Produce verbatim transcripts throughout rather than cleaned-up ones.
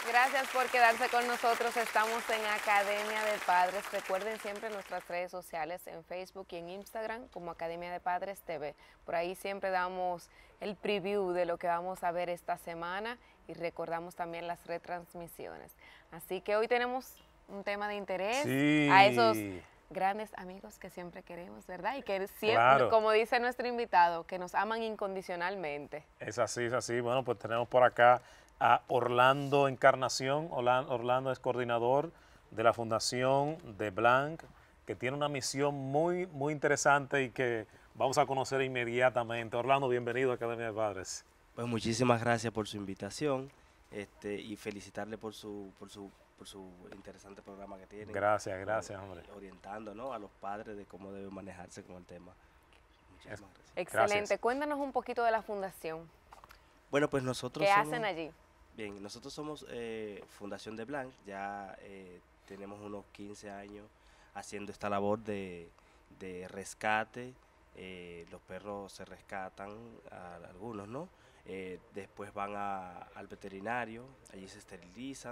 Gracias por quedarse con nosotros. Estamos en Academia de Padres. Recuerden siempre nuestras redes sociales en Facebook y en Instagram como Academia de Padres T V. Por ahí siempre damos el preview de lo que vamos a ver esta semana y recordamos también las retransmisiones. Así que hoy tenemos un tema de interés Sí. a esos grandes amigos que siempre queremos, ¿verdad? Y que siempre, Claro. como dice nuestro invitado, que nos aman incondicionalmente. Es así, es así. Bueno, pues tenemos por acá a Orlando Encarnación. Orlando, Orlando es coordinador de la Fundación de Blanc, que tiene una misión muy, muy interesante y que vamos a conocer inmediatamente. Orlando, bienvenido a Academia de Padres. Pues muchísimas gracias por su invitación este, y felicitarle por su, por su, por su interesante programa que tienen. Gracias, gracias, hombre. Orientando, ¿no?, a los padres de cómo deben manejarse con el tema. Muchísimas gracias. Excelente. Gracias. Cuéntanos un poquito de la fundación. Bueno, pues nosotros ¿Qué somos, hacen allí? Bien, nosotros somos eh, Fundación de Blanc, ya eh, tenemos unos quince años haciendo esta labor de, de rescate. Eh, los perros se rescatan, a, a algunos, ¿no? Eh, después van a, al veterinario, allí se esterilizan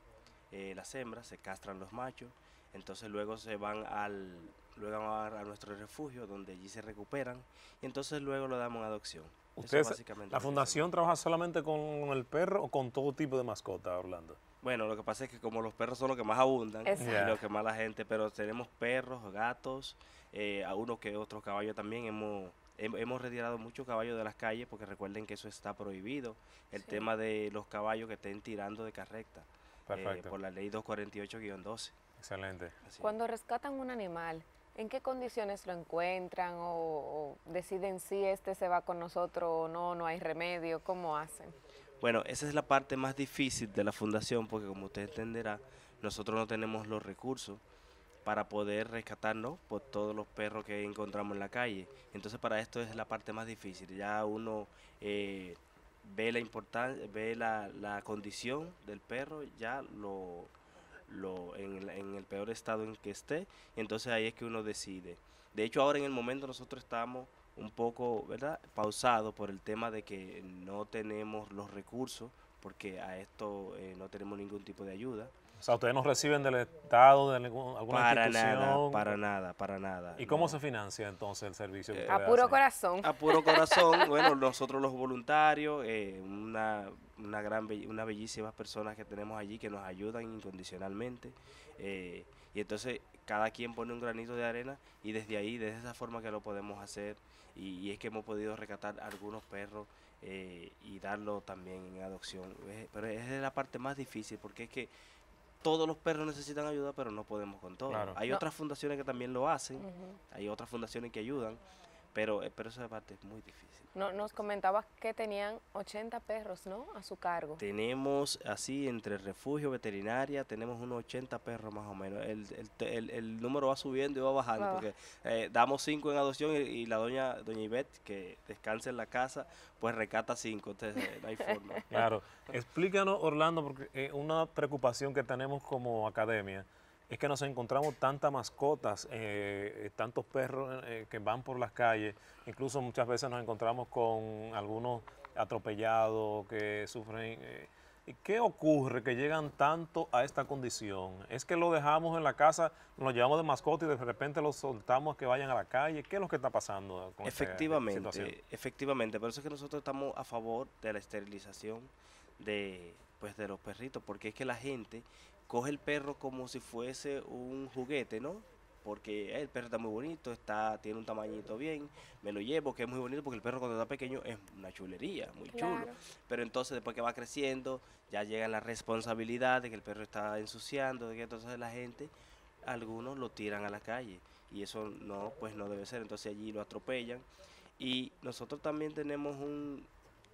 eh, las hembras, se castran los machos, entonces luego se van al luego van a, a nuestro refugio donde allí se recuperan y entonces luego lo damos en adopción. ¿Ustedes, básicamente la fundación trabaja solamente con el perro o con todo tipo de mascota, Orlando? Bueno, lo que pasa es que como los perros son los que más abundan Exacto. y los que más la gente, pero tenemos perros, gatos, eh, a uno que otros caballos también. Hemos, hem- hemos retirado muchos caballos de las calles porque recuerden que eso está prohibido. El Sí. tema de los caballos que estén tirando de carreta eh, Perfecto. por la ley doscientos cuarenta y ocho guion doce. Excelente. Así. Cuando rescatan un animal, ¿en qué condiciones lo encuentran o, o deciden si este se va con nosotros o no, no hay remedio? ¿Cómo hacen? Bueno, esa es la parte más difícil de la fundación porque como usted entenderá, nosotros no tenemos los recursos para poder rescatarnos por todos los perros que encontramos en la calle. Entonces para esto es la parte más difícil. Ya uno eh, ve la importancia, ve la, la condición del perro, ya lo, lo en, el- en el peor estado en que esté, y entonces ahí es que uno decide. De hecho ahora en el momento nosotros estamos un poco, ¿verdad?, pausado por el tema de que no tenemos los recursos, porque a esto eh, no tenemos ningún tipo de ayuda. O sea, ¿ustedes no reciben del Estado, de algún- alguna Para institución? nada, para nada, para nada. ¿Y cómo no. se financia entonces el servicio que Eh, ustedes A puro hacen? corazón. A puro corazón, bueno, nosotros los voluntarios, eh, una, una gran, be- una bellísimas personas que tenemos allí que nos ayudan incondicionalmente. eh, y entonces cada quien pone un granito de arena y desde ahí, desde esa forma que lo podemos hacer. Y, y es que hemos podido rescatar algunos perros eh, y darlo también en adopción. Eh, Pero esa es la parte más difícil porque es que todos los perros necesitan ayuda, pero no podemos con todo. Claro. Hay No. otras fundaciones que también lo hacen, Ujú. hay otras fundaciones que ayudan, pero, eh, pero esa parte es muy difícil. No, nos comentabas que tenían ochenta perros, ¿no?, a su cargo. Tenemos así, entre refugio, veterinaria, tenemos unos ochenta perros más o menos. El, el, te- el- el número va subiendo y va bajando, Va porque eh, damos cinco en adopción y, y la doña doña Ivette, que descansa en la casa, pues recata cinco, entonces eh, no hay forma. Claro. Explícanos, Orlando, porque eh, una preocupación que tenemos como academia es que nos encontramos tantas mascotas, eh, eh, tantos perros eh, que van por las calles, incluso muchas veces nos encontramos con algunos atropellados que sufren. eh, ¿Y qué ocurre que llegan tanto a esta condición? ¿Es que lo dejamos en la casa, nos lo llevamos de mascota y de repente los soltamos a que vayan a la calle? ¿Qué es lo que está pasando con esta situación? Efectivamente, efectivamente, por eso es que nosotros estamos a favor de la esterilización de, pues, de los perritos, porque es que la gente coge el perro como si fuese un juguete, ¿no? Porque eh, el perro está muy bonito, está, tiene un tamañito bien, me lo llevo, que es muy bonito, porque el perro cuando está pequeño es una chulería, muy chulo. Claro. Pero entonces después que va creciendo, ya llega la responsabilidad de que el perro está ensuciando, de que entonces la gente, algunos lo tiran a la calle, y eso no, pues no debe ser, entonces allí lo atropellan. Y nosotros también tenemos un,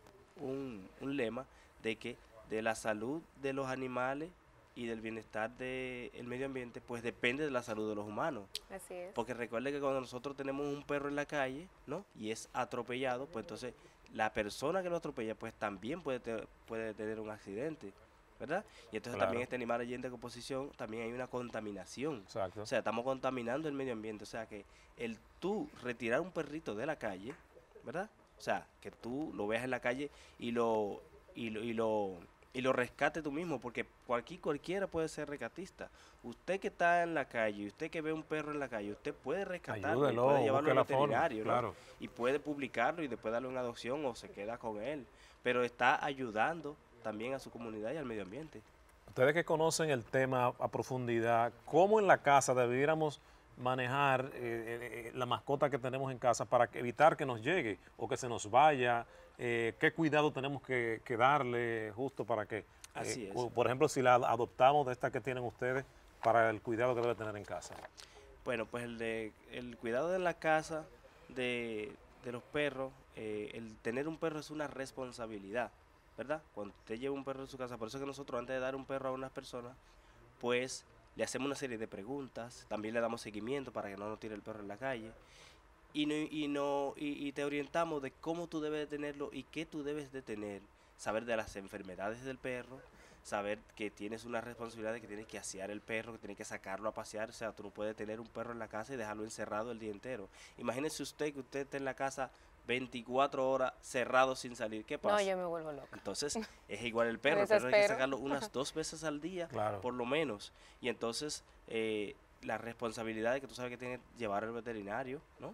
un, un lema de que de la salud de los animales y del bienestar del medio ambiente, pues depende de la salud de los humanos. Así es. Porque recuerde que cuando nosotros tenemos un perro en la calle, ¿no?, y es atropellado, pues entonces la persona que lo atropella, pues también puede, te- puede tener un accidente, ¿verdad? Y entonces Claro. también este animal allí en decomposición, también hay una contaminación. Exacto. O sea, estamos contaminando el medio ambiente. O sea, que el tú retirar un perrito de la calle, ¿verdad? O sea, que tú lo veas en la calle y lo, y lo, y lo y lo rescate tú mismo, porque cualquier, cualquiera puede ser rescatista. Usted que está en la calle, usted que ve un perro en la calle, usted puede rescatarlo, Ayúdelo, y puede llevarlo al busque la forma, veterinario, ¿no? claro. Y puede publicarlo y después darle una adopción o se queda con él, pero está ayudando también a su comunidad y al medio ambiente. Ustedes que conocen el tema a profundidad, ¿cómo en la casa debiéramos manejar eh, eh, la mascota que tenemos en casa para que- evitar que nos llegue o que se nos vaya? Eh, ¿Qué cuidado tenemos que, que darle justo para que, Así eh, es. o, por ejemplo, si la adoptamos de esta que tienen ustedes, para el cuidado que debe tener en casa? Bueno, pues el, de, el cuidado de la casa de, de los perros, eh, el tener un perro es una responsabilidad, ¿verdad? Cuando usted lleva un perro en su casa, por eso es que nosotros antes de dar un perro a unas personas, pues le hacemos una serie de preguntas, también le damos seguimiento para que no nos tire el perro en la calle, y, no, y, no, y, y te orientamos de cómo tú debes de tenerlo y qué tú debes de tener, saber de las enfermedades del perro, saber que tienes una responsabilidad de que tienes que asear el perro, que tienes que sacarlo a pasear, o sea, tú no puedes tener un perro en la casa y dejarlo encerrado el día entero. Imagínese usted que usted esté en la casa veinticuatro horas cerrado sin salir, ¿qué pasa? No, yo me vuelvo loca. Entonces, es igual el perro, el perro hay que desespero. sacarlo unas dos veces al día, Claro. por lo menos. Y entonces, eh, la responsabilidad de que tú sabes que tienes que llevar al veterinario, ¿no?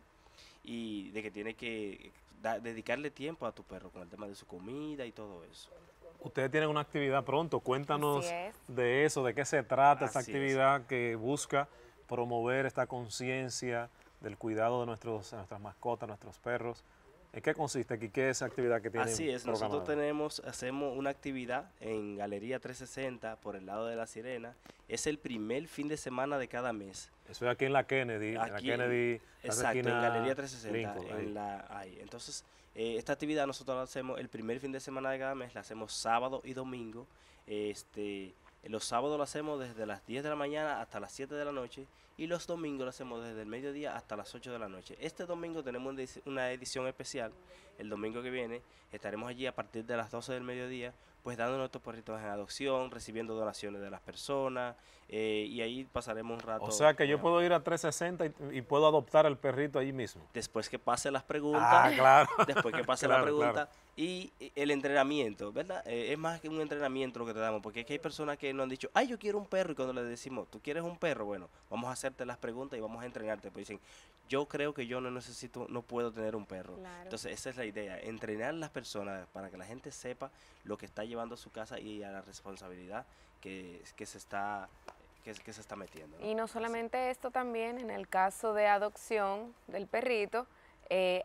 Y de que tienes que da- dedicarle tiempo a tu perro con el tema de su comida y todo eso. Ustedes tienen una actividad pronto, cuéntanos Así es. de eso, de qué se trata esta Así es. actividad que busca promover esta conciencia del cuidado de nuestros, de nuestras mascotas, nuestros perros. ¿En qué consiste aquí? ¿Qué es esa actividad que tienen Así es, nosotros programada? tenemos, hacemos una actividad en Galería trescientos sesenta por el lado de La Sirena. Es el primer fin de semana de cada mes. Eso es aquí en la Kennedy, en la Aquí en- Kennedy, la Exacto, en esquina Galería trescientos sesenta, Lincoln, ahí. en la, ahí. Entonces, eh, esta actividad nosotros la hacemos el primer fin de semana de cada mes, la hacemos sábado y domingo. Este, los sábados lo hacemos desde las diez de la mañana hasta las siete de la noche y los domingos lo hacemos desde el mediodía hasta las ocho de la noche. Este domingo tenemos una edici- una edición especial. El domingo que viene estaremos allí a partir de las doce del mediodía, pues dando nuestros perritos en adopción, recibiendo donaciones de las personas, eh, y ahí pasaremos un rato. O sea que yo muy puedo ir a trescientos sesenta y, y puedo adoptar al perrito allí mismo. Después que pase las preguntas, Ah, claro. después que pase Claro, la pregunta claro. y y el entrenamiento, ¿verdad? Eh, es más que un entrenamiento lo que te damos, porque es que hay personas que nos han dicho, ay, yo quiero un perro, y cuando les decimos, ¿tú quieres un perro? Bueno, vamos a hacerte las preguntas y vamos a entrenarte, pues dicen, yo creo que yo no necesito, no puedo tener un perro. Claro. Entonces, esa es la idea, entrenar a las personas para que la gente sepa lo que está llevando a su casa y a la responsabilidad que, que se está que, que se está metiendo, ¿no? Y no Así. solamente esto, también en el caso de adopción del perrito, eh,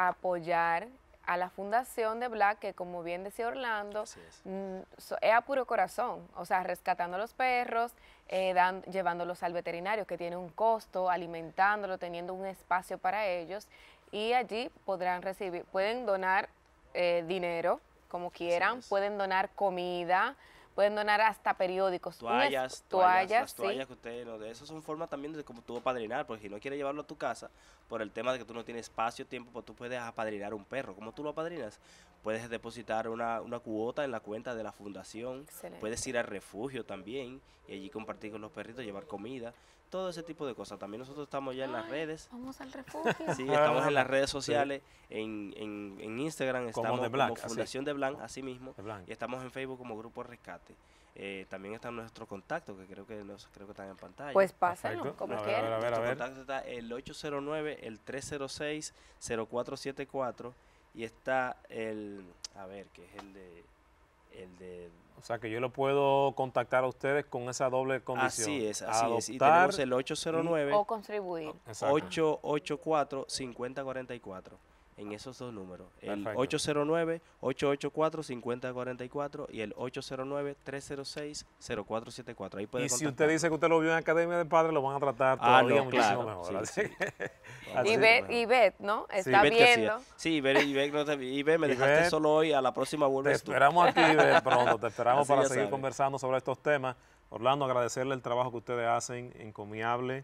apoyar a la fundación de Black, que como bien decía Orlando, Así es. mm, so- es a puro corazón, o sea, rescatando a los perros, eh, dan- llevándolos al veterinario, que tiene un costo, alimentándolo, teniendo un espacio para ellos, y allí podrán recibir, pueden donar eh, dinero, como quieran, es. pueden donar comida, pueden donar hasta periódicos, un es- Toallas, toallas, toallas, las sí. toallas que ustedes no de esas son formas también de como tú apadrinar, porque si no quieres llevarlo a tu casa por el tema de que tú no tienes espacio, tiempo, pues tú puedes apadrinar un perro. ¿Cómo tú lo apadrinas? Puedes depositar una, una cuota en la cuenta de la fundación, Excelente. puedes ir al refugio también y allí compartir con los perritos, llevar comida, todo ese tipo de cosas. También nosotros estamos ya en las Ay, redes. Vamos al refugio. Sí, estamos en las redes Sí. sociales, en, en, en Instagram Como estamos de Black, como así. Fundación de Blanc, así mismo, De Blanc. y estamos en Facebook como Grupo Rescate. Eh, también está nuestro contacto, que creo que nos, creo que están en pantalla. Pues pásenlo, Perfecto. como A ver, quieran. a ver, a ver, a Nuestro ver. contacto está el ocho cero nueve, el tres cero seis, cero cuatro siete cuatro y está el, a ver, que es el de, el de, O sea que yo lo puedo contactar a ustedes con esa doble condición. así es, así es. Y Adoptar tenemos el ocho cero nueve, O contribuir. Exacto. ocho ocho cuatro, cinco cero cuatro cuatro. En esos dos números, el Perfecto. ocho cero nueve, ocho ocho cuatro, cinco cero cuatro cuatro y el ocho cero nueve, tres cero seis, cero cuatro siete cuatro. Ahí puede Y si usted contactarnos. dice que usted lo vio en Academia de Padres, lo van a tratar Ah, todavía no, muchísimo claro, mejor. sí, Así sí. que- Vamos Y a Bet, ver. y Bet, ¿no? Está Ivette que hacía. viendo. Sí, Ivette, Ivette, no te- Ivette, me dejaste Ivette, solo hoy, a la próxima Te vuelves tú. esperamos aquí de pronto, te esperamos Así para ya seguir sabe. conversando sobre estos temas. Orlando, agradecerle el trabajo que ustedes hacen, encomiable,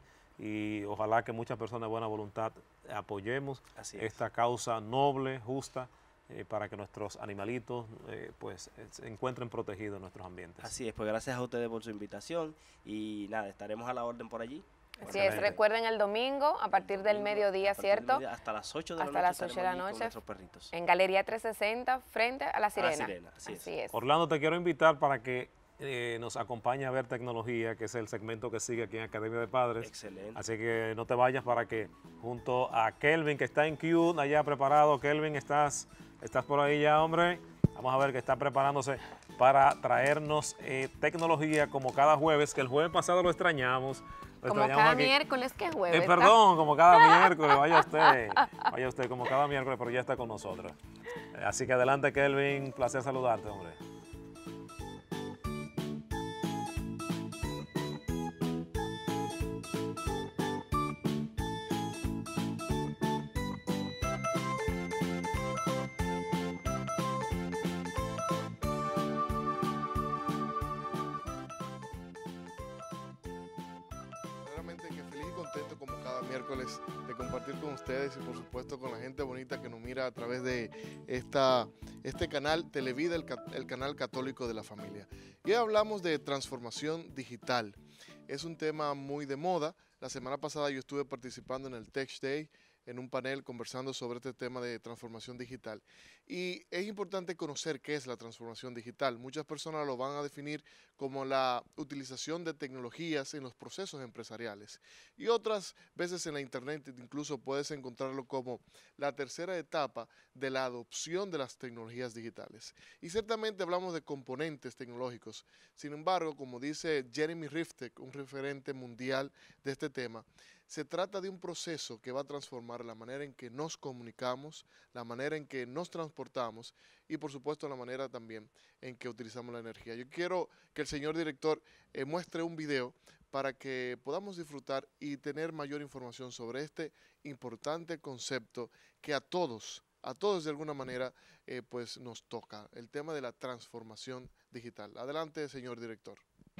y ojalá que muchas personas de buena voluntad apoyemos Así es. esta causa noble, justa, eh, para que nuestros animalitos eh, pues, eh, se encuentren protegidos en nuestros ambientes. Así es, pues gracias a ustedes por su invitación y nada, estaremos a la orden por allí. Así es, recuerden el domingo a partir del mediodía, ¿cierto? Mediodía, hasta las ocho de la hasta noche. las ocho de la noche. Perritos. En Galería trescientos sesenta, frente a La Sirena. A La Sirena, así, así es. es. Orlando, te quiero invitar para que eh, nos acompañe a ver tecnología, que es el segmento que sigue aquí en Academia de Padres. Excelente. Así que no te vayas para que junto a Kelvin, que está en Q, allá preparado. Kelvin, ¿estás, estás por ahí ya, hombre? Vamos a ver que está preparándose para traernos eh, tecnología como cada jueves, que el jueves pasado lo extrañamos. Lo Como extrañamos cada aquí. miércoles, que jueves. Eh, perdón, como cada miércoles, vaya usted, vaya usted, como cada miércoles, pero ya está con nosotros. Eh, Así que adelante, Kelvin, placer saludarte, hombre. Que feliz y contento como cada miércoles de compartir con ustedes y por supuesto con la gente bonita que nos mira a través de esta, este canal Televida, el, el canal católico de la familia. Y hoy hablamos de transformación digital. Es un tema muy de moda. La semana pasada yo estuve participando en el Tech Day, en un panel conversando sobre este tema de transformación digital. Y es importante conocer qué es la transformación digital. Muchas personas lo van a definir como la utilización de tecnologías en los procesos empresariales. Y otras veces en la internet incluso puedes encontrarlo como la tercera etapa de la adopción de las tecnologías digitales. Y ciertamente hablamos de componentes tecnológicos. Sin embargo, como dice Jeremy Riftek, un referente mundial de este tema, se trata de un proceso que va a transformar la manera en que nos comunicamos, la manera en que nos transportamos y por supuesto la manera también en que utilizamos la energía. Yo quiero que el señor director eh, muestre un video para que podamos disfrutar y tener mayor información sobre este importante concepto que a todos, a todos de alguna manera eh, pues nos toca, el tema de la transformación digital. Adelante, señor director.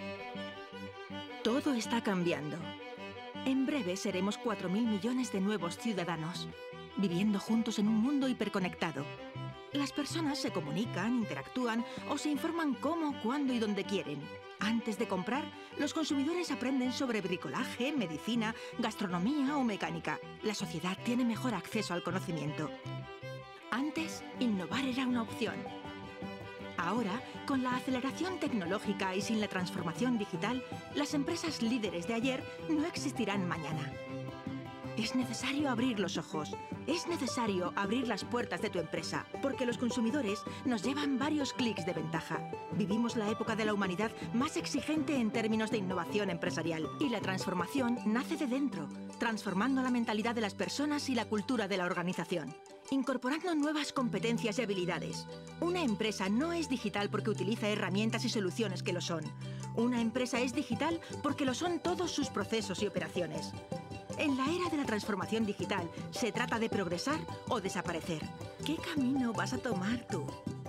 Todo está cambiando. En breve seremos cuatro mil millones de nuevos ciudadanos, viviendo juntos en un mundo hiperconectado. Las personas se comunican, interactúan o se informan cómo, cuándo y dónde quieren. Antes de comprar, los consumidores aprenden sobre bricolaje, medicina, gastronomía o mecánica. La sociedad tiene mejor acceso al conocimiento. Antes, innovar era una opción. Ahora, con la aceleración tecnológica y sin la transformación digital, las empresas líderes de ayer no existirán mañana. Es necesario abrir los ojos. Es necesario abrir las puertas de tu empresa, porque los consumidores nos llevan varios clics de ventaja. Vivimos la época de la humanidad más exigente en términos de innovación empresarial. Y la transformación nace de dentro, transformando la mentalidad de las personas y la cultura de la organización. Incorporando nuevas competencias y habilidades. Una empresa no es digital porque utiliza herramientas y soluciones que lo son. Una empresa es digital porque lo son todos sus procesos y operaciones. En la era de la transformación digital, se trata de progresar o desaparecer. ¿Qué camino vas a tomar tú?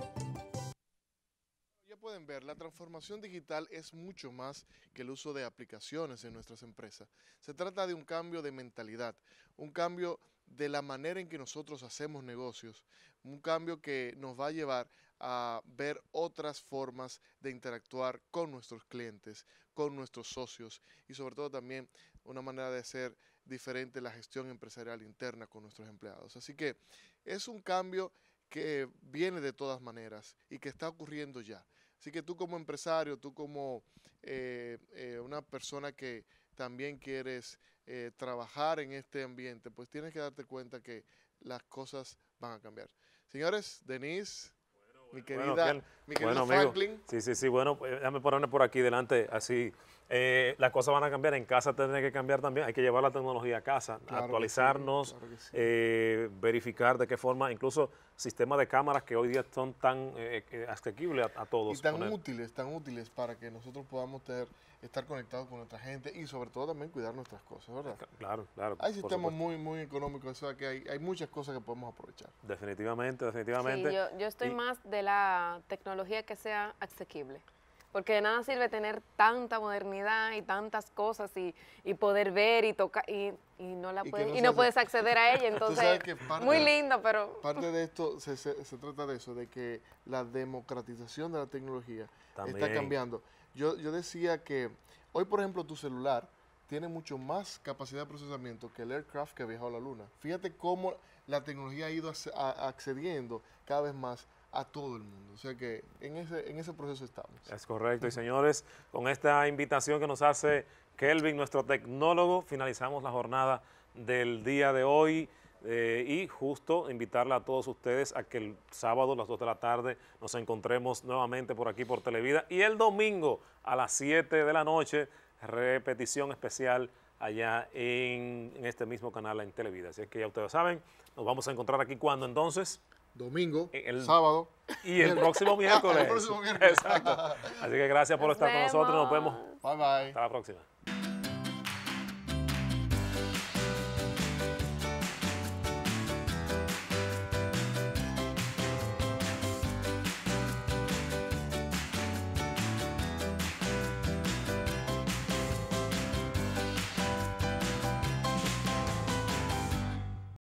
Ya pueden ver, la transformación digital es mucho más que el uso de aplicaciones en nuestras empresas. Se trata de un cambio de mentalidad, un cambio de la manera en que nosotros hacemos negocios, un cambio que nos va a llevar a ver otras formas de interactuar con nuestros clientes, con nuestros socios y sobre todo también una manera de hacer diferente la gestión empresarial interna con nuestros empleados. Así que es un cambio que viene de todas maneras y que está ocurriendo ya. Así que tú como empresario, tú como eh, eh, una persona que también quieres eh, trabajar en este ambiente, pues tienes que darte cuenta que las cosas van a cambiar. Señores, Denise, bueno, bueno, mi querida, bueno, mi querida bueno, Franklin. Amigo. Sí, sí, sí, bueno, pues, déjame ponerme por aquí delante, así. Eh, las cosas van a cambiar, en casa tiene que cambiar también, hay que llevar la tecnología a casa, claro actualizarnos, sí, claro sí. eh, verificar de qué forma, incluso sistemas de cámaras que hoy día son tan eh, asequibles a, a todos. Y tan poner. útiles, tan útiles para que nosotros podamos tener, estar conectados con nuestra gente y sobre todo también cuidar nuestras cosas, ¿verdad? Claro, claro. Hay sistemas muy, muy económicos, o sea que hay, hay muchas cosas que podemos aprovechar. Definitivamente, definitivamente. Sí, yo, yo estoy y, más de la tecnología que sea asequible. Porque de nada sirve tener tanta modernidad y tantas cosas y, y poder ver y tocar y, y no la y puedes, no y no puedes acceder a ella. Entonces, parte, muy lindo, pero... Parte de esto se, se, se trata de eso, de que la democratización de la tecnología También. está cambiando. Yo, yo decía que hoy, por ejemplo, tu celular tiene mucho más capacidad de procesamiento que el aircraft que ha viajado a la Luna. Fíjate cómo la tecnología ha ido ac- a- accediendo cada vez más a todo el mundo. O sea que en ese, en ese proceso estamos. Es correcto. Y señores, con esta invitación que nos hace Kelvin, nuestro tecnólogo, finalizamos la jornada del día de hoy. Eh, y justo invitarle a todos ustedes a que el sábado a las dos de la tarde nos encontremos nuevamente por aquí por Televida y el domingo a las siete de la noche, repetición especial allá en, en este mismo canal en Televida. Así es que ya ustedes saben, nos vamos a encontrar aquí cuando entonces. Domingo, El- sábado. Y el próximo miércoles. El próximo miércoles. Exacto. Así que gracias por Nos estar con nosotros. Nos vemos. vemos. Bye bye. Hasta la próxima.